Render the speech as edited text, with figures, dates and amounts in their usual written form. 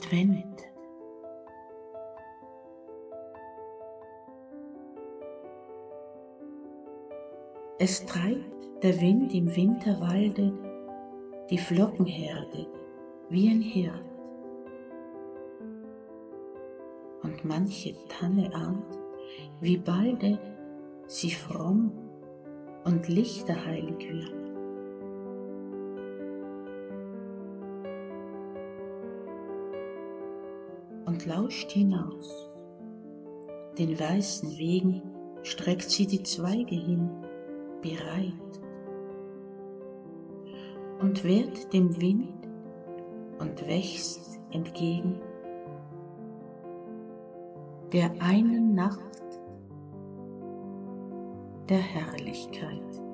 Advent. Es treibt der Wind im Winterwalde die Flockenherde wie ein Hirt, und manche Tanne ahnt, wie balde sie fromm und lichterheilig wird. Und lauscht hinaus, den weißen Wegen streckt sie die Zweige hin, bereit, und wehrt dem Wind und wächst entgegen der einen Nacht der Herrlichkeit.